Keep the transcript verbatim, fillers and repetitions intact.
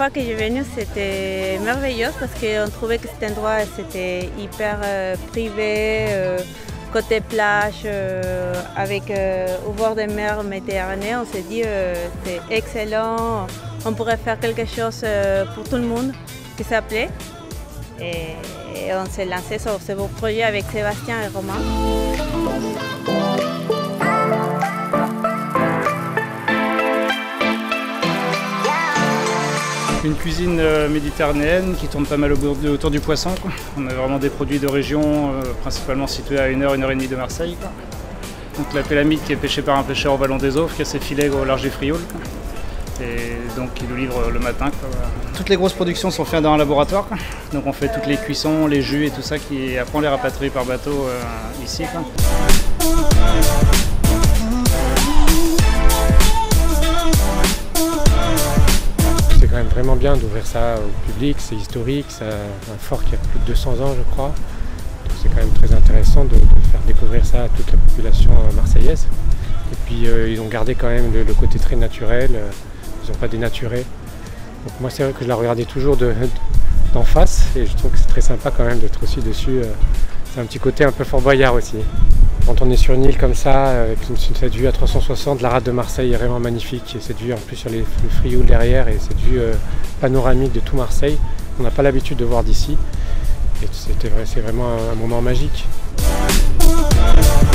fois que j'ai venu, c'était merveilleux parce qu'on trouvait que cet endroit c'était hyper euh, privé, euh, côté plage, euh, avec euh, au bord de mer Méditerranée. On s'est dit euh, c'est excellent, on pourrait faire quelque chose euh, pour tout le monde qui s'appelait. Et, et on s'est lancé sur ce beau projet avec Sébastien et Romain. Une cuisine euh, méditerranéenne qui tourne pas mal au, autour du poisson, quoi. On a vraiment des produits de région, euh, principalement situés à une heure, une heure et demie de Marseille, quoi. Donc la pélamide qui est pêchée par un pêcheur au Vallon des Offres, qui a ses filets au large du Frioul, quoi. Et donc qui nous livre le matin, quoi. Toutes les grosses productions sont faites dans un laboratoire, quoi. Donc on fait toutes les cuissons, les jus et tout ça, qui après on les rapatrie par bateau euh, ici, quoi. C'est quand même vraiment bien d'ouvrir ça au public, c'est historique, c'est un fort qui a plus de deux cents ans je crois. Donc c'est quand même très intéressant de, de faire découvrir ça à toute la population marseillaise. Et puis euh, ils ont gardé quand même le, le côté très naturel, euh, ils n'ont pas dénaturé. Donc moi c'est vrai que je la regardais toujours de, d'en face et je trouve que c'est très sympa quand même d'être aussi dessus. Euh, c'est un petit côté un peu Fort Boyard aussi. Quand on est sur une île comme ça, avec cette vue à trois cent soixante, la rade de Marseille est vraiment magnifique. Et cette vue en plus sur les, le Frioul derrière et cette vue euh, panoramique de tout Marseille, on n'a pas l'habitude de voir d'ici. Et c'était, c'est vraiment un moment magique.